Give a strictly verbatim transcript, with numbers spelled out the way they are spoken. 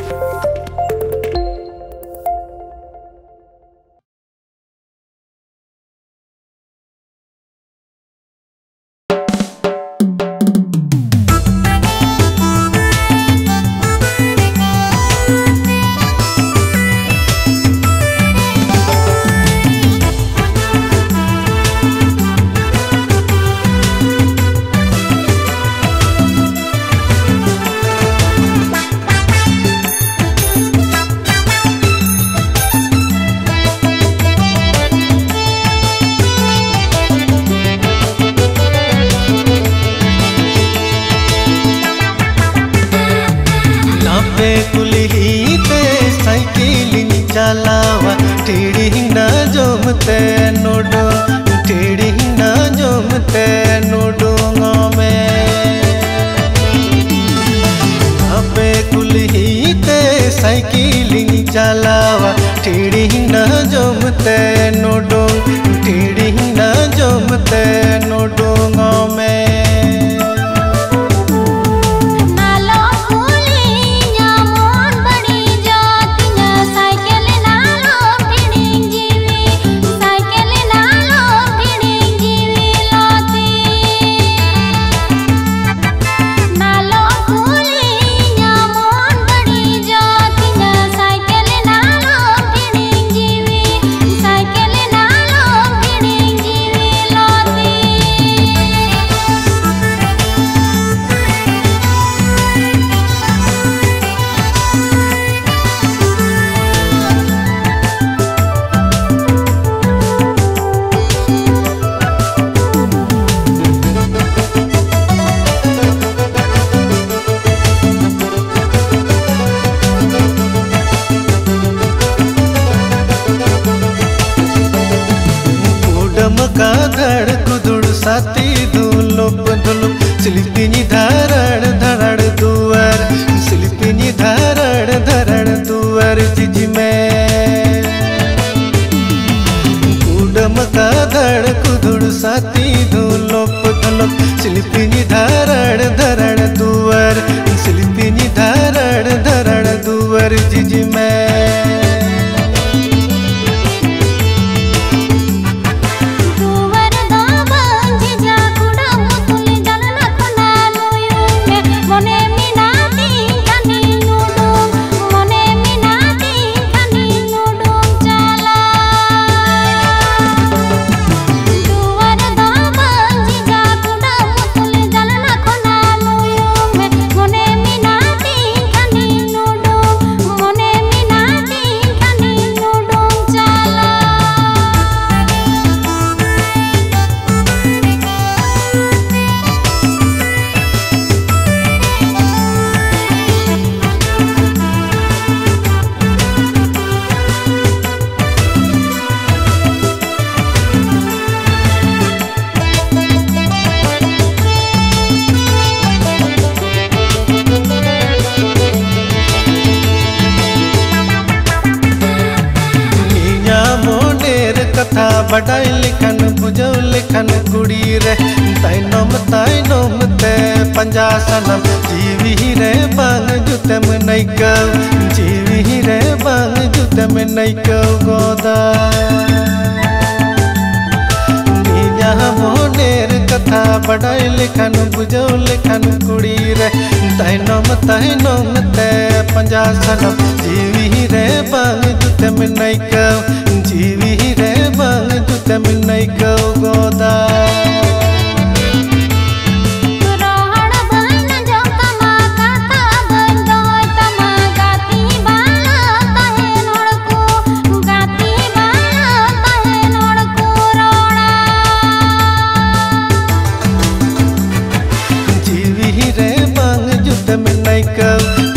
चलावा टेढ़ी न जमते नोडो टेढ़ी न जमते नोडो में अबे कुल्ही ते साइकिलिंग चलावा टेढ़ी न जमते नोडो टेढ़ी न जमते नोडो में का धड़ कुदुड़ साथी दुलुप दुलुप सिलिपिनी धरण धरण दुआर सिलिपिनी धरण धरण दुआर जिज में कुडम का धड़ कुदुड़ साथी दुलुप दुलुप सिलिपिनी धरण धरण दुआर सिलिपिनी धरण धरण दुआर जिज में कथा बड़ाई लिखन बुझौ लिखन कुड़ी रे तैनम तैनम ते पंजा सनम जीवी रे बांग जुते में नहीं कव जीवी रे बांग जुते में नहीं कव गोदा नीया मोनेर कथा बड़ाई लिखन बुझौ लिखन कुड़ी रे तैनम तैनम ते पंजा सनम जीवी रे बांग जुते में नहीं कव जीवी रे बांग जुते में नहीं कव गोदा जीवी रे बांग जुते में नहीं कव